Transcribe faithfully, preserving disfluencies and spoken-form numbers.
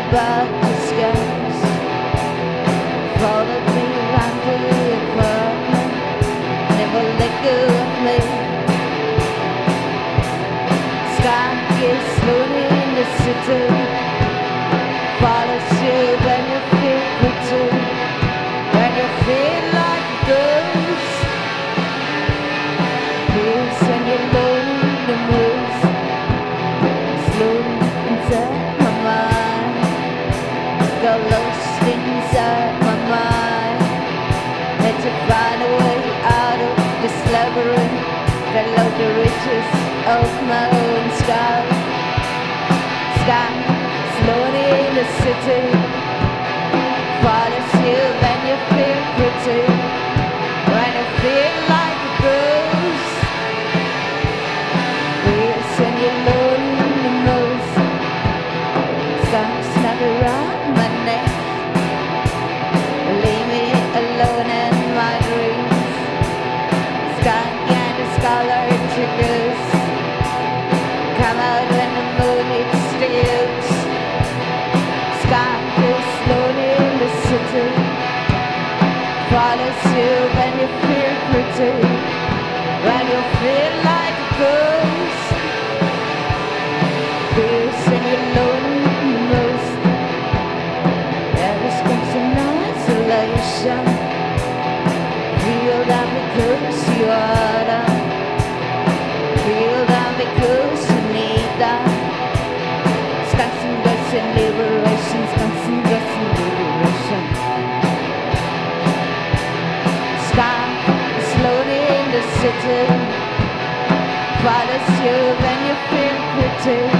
about the skies. Followed me around the apartment, never let go of me. Sky is slowly in the city, follows you when you feel pretty, when you feel like a ghost. Peace when you're lonely the most, slowly inside my mind, go lost inside my mind. Had to find a way out of this labyrinth, below the riches of my own sky. Sky, slowly in the city, follows you when you feel pretty, when you feel like a ghost. Feels when you're lonely the most, sky snug around my neck, leave me alone in my dreams. Sky and the scarlet triggers come out when the moon hits the hills. Sky is slowly in the city, follows you when you feel pretty, when you feel like a ghost. Feels when you're lonely the most, there is constant isolation. Feel that because you are down, feel that because you need that. Constant guts and liberation, constant guts and liberation. Sky slowly in the city, follows you when you feel pretty,